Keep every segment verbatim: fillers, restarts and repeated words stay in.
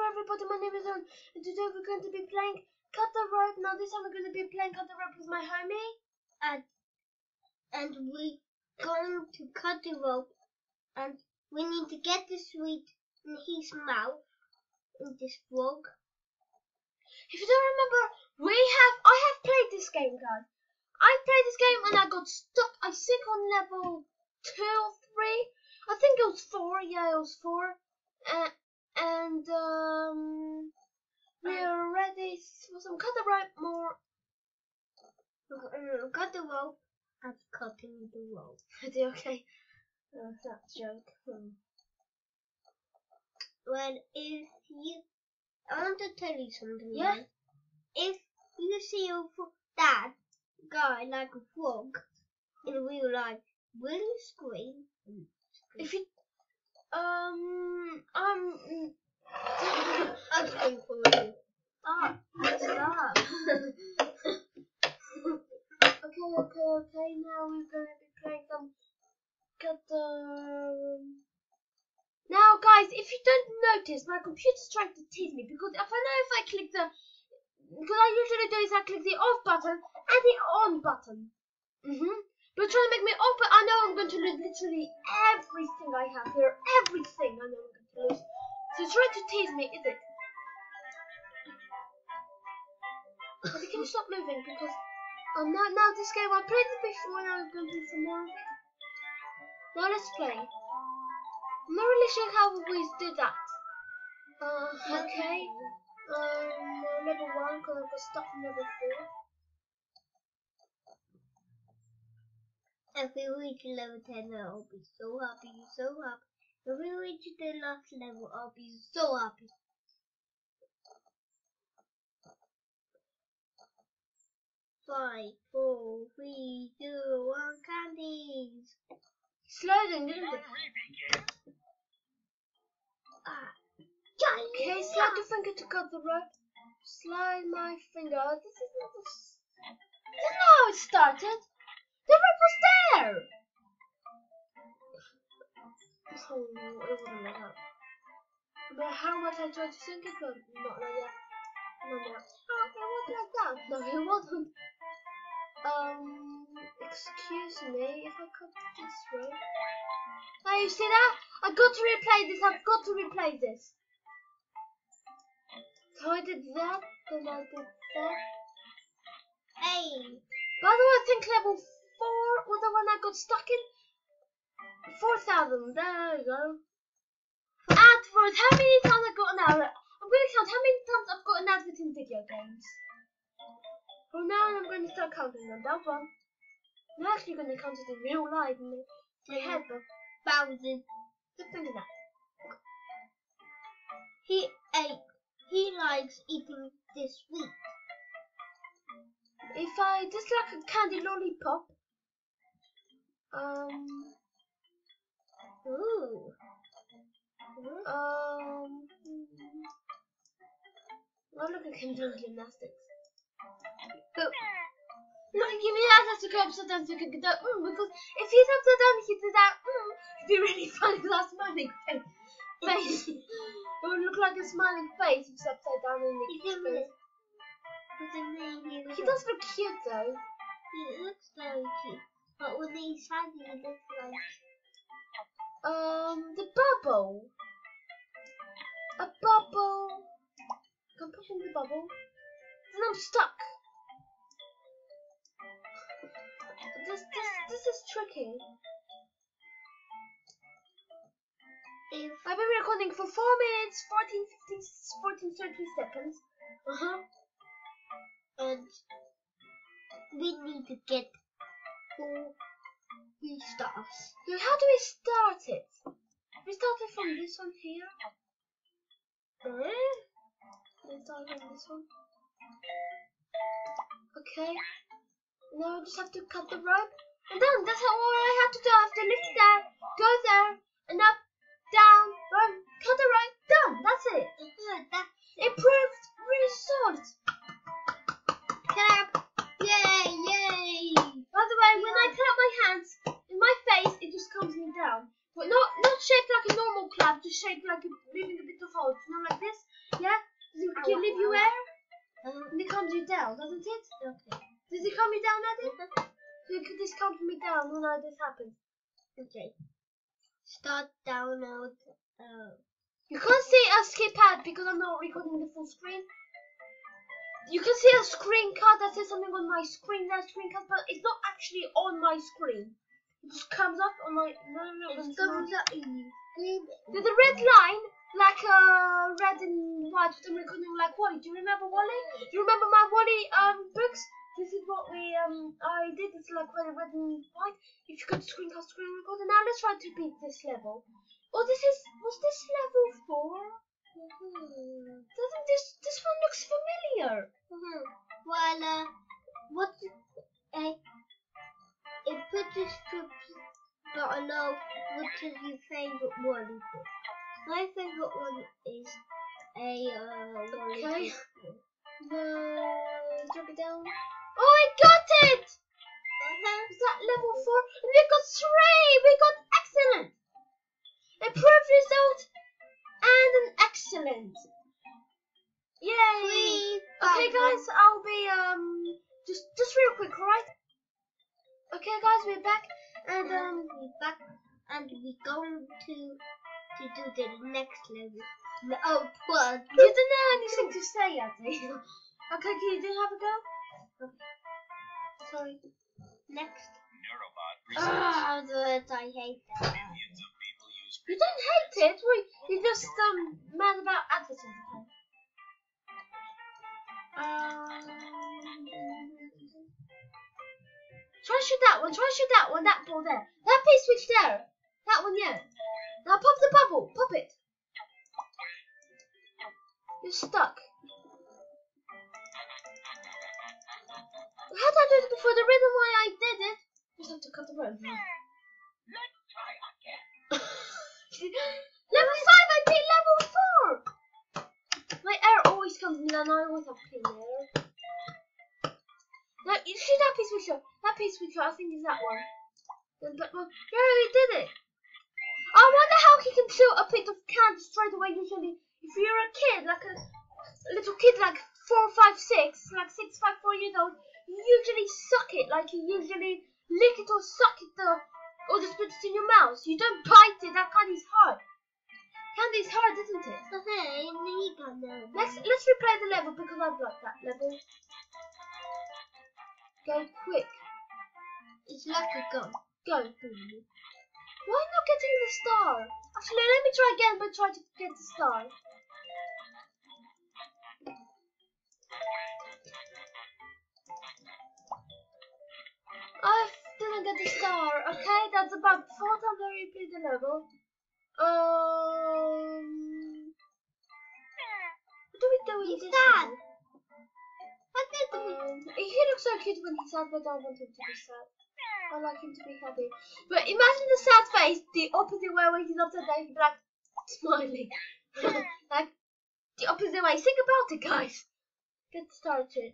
everybody, my name is Owen, and today we're going to be playing Cut the Rope. Now this time we're going to be playing Cut the Rope with my homie. And, and we're going to cut the rope, and we need to get the sweet in his mouth, in this frog. If you don't remember, we have, I have played this game, guys. I played this game and I got stuck, I think on level two or three. I think it was four, yeah it was four. Uh, and um, we are ready for some Cut the Rope more. Uh, cut the rope and cutting the rope. Ready, okay. Uh, that's a joke. Hmm. Well, if you, I want to tell you something. Yeah? Right? If you see a that guy like a frog in real life, will you scream? If you, um, um, I'll scream for you. ah, stop. Okay, okay, okay. Now we're gonna be playing some Cut the. Um... Now, guys, if you don't notice, my computer's trying to tease me because if I know if I click the, because I usually do is I click the off button and the on button. Mhm. But trying to make me off, but I know I'm going to lose literally everything I have here. Everything I know I'm going to lose. So it's trying to tease me, is it? But can you stop moving? Because um, now, now this game, I played it before, now I'm going to do some more of it. Now let's play. I'm not really sure how we always did that. Uh, okay. Um, level one, because I got stuck in level four. If we reach level ten, I'll be so happy, so happy. If we reach the last level, I'll be so happy. Five, four, three, two, one, candies. Sliding, didn't it? Ah, okay, slide your finger to cut the rope. Slide my finger. This is not the. This is not how it started. The rope was there. Oh, it wasn't like that. No matter how much I tried to sink it, but not like that. No, no. Oh, it was like that. No, it wasn't. Um, excuse me, if I cut this rope. Now you see that? I got to replay this. I've got to replay this. So I did that, then I did that. Hey. By the way, I think level four was the one I got stuck in. Four thousand. There we go. Advert. How many times I got an advert? I'm going to count how many times I've got an advert in video games. From now on, I'm going to start counting them. That one. I'm actually going to count it in real life in my head, but Thousand. just think of that. He ate. He likes eating this sweet. If I just like a candy lollipop. Um. Ooh. Um. Well, look at him doing gymnastics. Go. Look at him, he has to go upside down so he can do mm, because if he's upside down, he did that mm, it'd be really funny with that smiling face. face. It would look like a smiling face if he's upside down and he He's goes. He does look cute though. He looks very cute. But when he's sad, he looks like... Um, the bubble. A bubble. Can I put in the bubble? Then I'm stuck. This, this, this is tricky. If I've been recording for four minutes, fourteen, fifteen, fourteen, thirteen seconds. Uh huh. and we need to get four three stars. Now, how do we start it? We started from this one here. Eh? We started from this one. Okay. Now I just have to cut the rope. And done. That's how all I have to do. I have to lift it there, go there, and up, down, run, cut the rope, done. That's it. Good, that Improved result. clap. Yay, yay. By the way, when I clap my hands in my face, it just calms me down. But not not shaped like a normal clap, just shaped like a, leaving a bit of hold. Not like this. Yeah? Does it can leave you air? Uh, And it calms you down, doesn't it? okay. Does it calm you down, Eddie? So this calms me down when I, this happens. Okay. Start download. Uh, You can't see a skip ad because I'm not recording the full screen. You can see a screen card that says something on my screen, that screen card, but it's not actually on my screen. It just comes up on my. No, no, no. it comes up in your screen. There's a red line, like a uh, red and white, with them recording like Wally. Do you remember Wally? Do you remember my Wally um books? This is what we um I did. It's like red and white. If you go to screencast, screen recorder. Now let's try to beat this level. Oh, this is was this level four? Mm-hmm. Doesn't this this one looks familiar? Mm-hmm. Well, uh, what? Uh, it put this strips, but I know what is your favorite one. My favorite one is a uh, Wally. Okay. Uh, drop it down. Oh, I got it! Uh-huh. Was that level four? And we got three! We got excellent! Improved result and an excellent. Yay! Three, Okay five, guys, I'll be um just just real quick, alright? Okay guys, we're back and um we're back and we're going to to do the next level. The old one. you didn't have anything to say yet, eh? Okay, can you do have a go? Okay. Sorry. Next. Neurobot Ah, that I hate that. millions of people use You don't hate it, we you're just um mad about advertising. Um Try shoot that one, try shoot that one, that ball there. That piece switch there. That one, yeah. Now pop the bubble, pop it. You're stuck. How did I do it before? The reason why I did it, just have to cut the rope. Let's try again. Level five, I beat level four. My air always comes in and I always have clean air. Now you see that piece switcher? That piece switcher, I think is that one. Then that one. Yeah, he did it. I wonder how he can shoot a bit of candy straight away. Usually, if you're a kid, like a little kid, like four, five, six, like six, five, four years old, you usually suck it. Like you usually lick it or suck it, or, or just put it in your mouth. You don't bite it. That candy's hard. Candy's hard, isn't it? Okay, you got that. Let's let's replay the level because I've liked that level. Go quick. It's like a gun. Go. Why not getting the star? Actually, let me try again, but try to get the star. I didn't get the star. Okay, that's about four times I replay the level. Um, what do we do with He's this sad. level? What did we? Um, he looks so cute when he's sad, but I want him to be sad. I like him to be happy. But imagine the sad face, the opposite way when he's upside down, he'd be like smiling. Like the opposite way. Think about it, guys. Get started.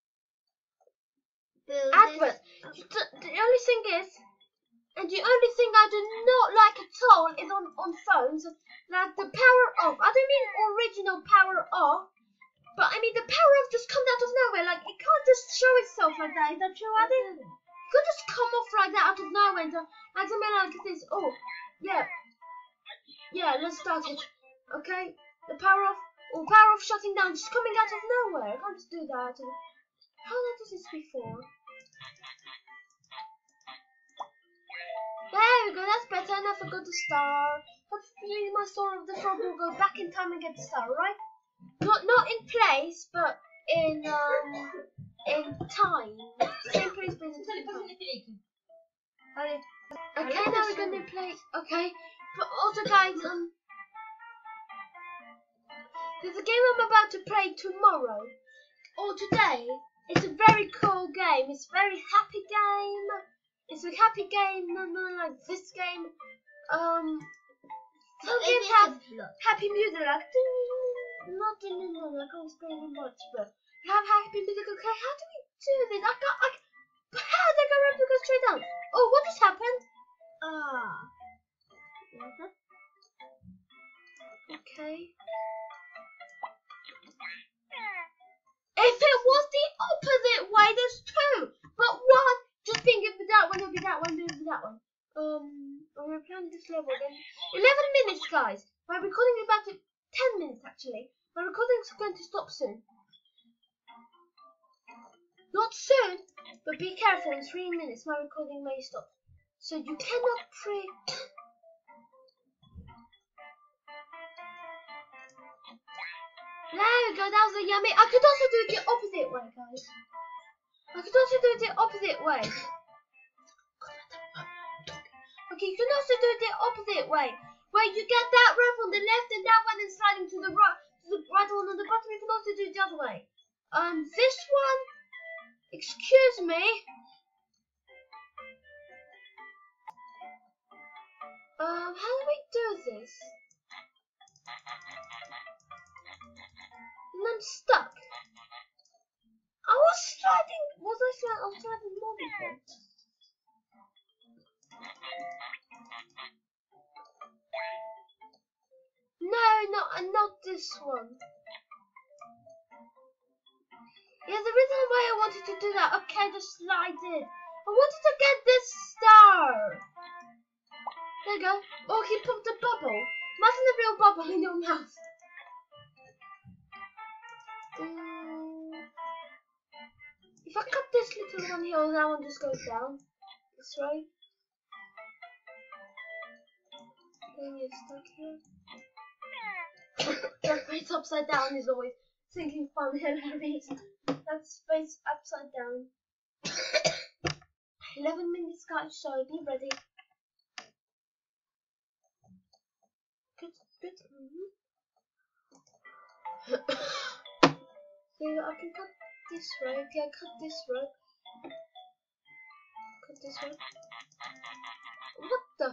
Build Advert. The, the only thing is, and the only thing I do not like at all is on, on phones, like the power off. I don't mean original power off, but I mean the power off just comes out of nowhere. Like it can't just show itself like that. Is that true, Addy? It could just come off like that out of nowhere and uh, like something like this. Oh, yeah. Yeah, let's start it. Okay? The power off, or power off shutting down, just coming out of nowhere. I can't just do that. How did I do this before? There we go, that's better. And I forgot the star. Hopefully my Soul of the Frog will go back in time and get the star, right? Not not in place, but in um in time. Same place, but in time. Okay, now we're gonna play. Okay, but also guys, um, there's a game I'm about to play tomorrow or today. It's a very cool game. It's a very happy game. It's a happy game, no, no, like this game. Um, some games have happy music, like not no, no, no, I can't explain much, but you have happy music. Okay, how do we do this? I got, I, how did I go right to go straight down? Oh, what just happened? Ah, okay. if it was the opposite way, there's two. But one, just being it for that one, it'll be that one, it'll be that one. Um, I'm replaying this level again. eleven minutes, guys. My recording is about to ten minutes actually. My recording's going to stop soon. Not soon, but be careful. In three minutes, my recording may stop. So you cannot pre. There we go. That was a yummy. I could also do it the opposite way, guys. I could also do it the opposite way. Okay, you can also do it the opposite way, where you get that rope on the left and that one is sliding to the right, to the right one on the bottom. You can also do it the other way. Um, this one. Excuse me. Um, how do we do this? And I'm stuck. I was sliding. Was I sliding? I was sliding more before. No, not not this one. Yeah, the reason why I wanted to do that. Okay, just slide in. I wanted to get this star. There you go. Oh, he popped a bubble. Imagine a real bubble in your mouth. Um, if I cut this little one here, that one just goes down. This way. Then you're stuck here. That face upside down is always thinking fun hilarious. That's face upside down. Eleven minutes, guys, so be ready. Good, good. Mm-hmm. So I can cut this rope. Yeah, cut this rope. Cut this rope. What the?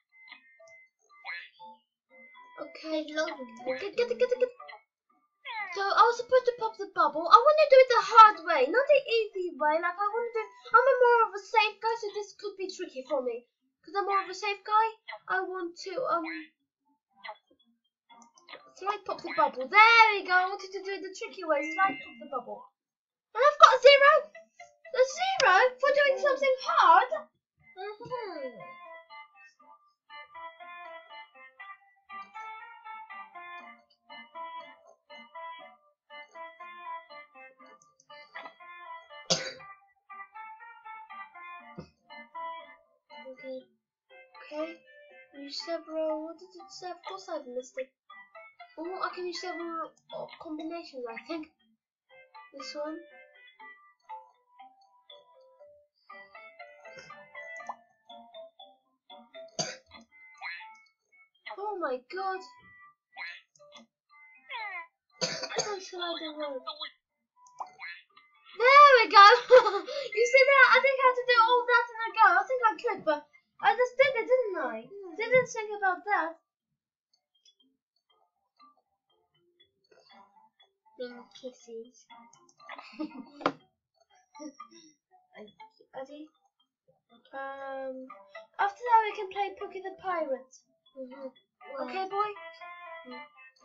Okay, get, get, get, get, get. So I was supposed to pop the bubble. I want to do it the hard way, not the easy way. Like I want to do. I'm a more of a safe guy, so this could be tricky for me. Because I'm more of a safe guy. I want to um. Slide pop the bubble. There we go. I wanted to do it the tricky way. Slide pop the bubble. And I've got a zero. A zero for doing something hard. Mm-hmm. Okay. Okay. Use several. What did it say? Of course I've missed it. Oh, I can use several uh, combinations, I think. This one. Oh my god. How should I do one? There we go. You see that? I think I had to do all that in a go. I think I could, but I just did it, didn't I? Mm. Didn't think about that. Being kisses. Ready? Um. After that, we can play Pookie the Pirate. Mm-hmm. Well, Okay, boy. Mm.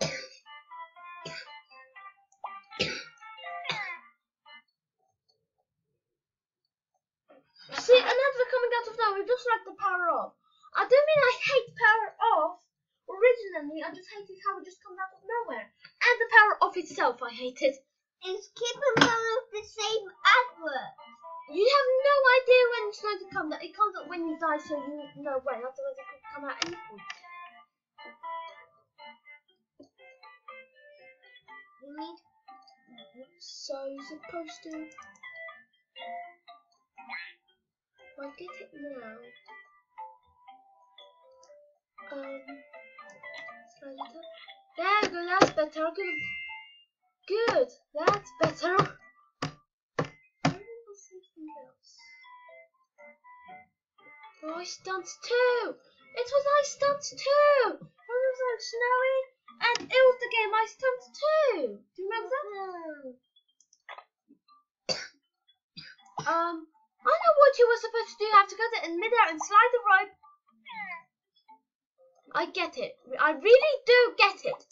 See, another coming out of nowhere, just like the power off. I don't mean I hate power off originally, I just hated how it just comes out of nowhere. And the power off itself, I hate it. it's keeping one of the same advert. You have no idea when it's going to come. That it comes up when you die, so you know when. Otherwise, it could come out any point. You need. So you're supposed to. I'll get it now. Um, slide it up. There we go. That's better. I could have. Good. That's better. Something else. Oh, I stunts too. It was I stunts too. When it was like snowy, and it was the game I stunts too. Do you remember that? um. I know what you were supposed to do. You have to go there in midair and slide the rope. I get it. I really do get it.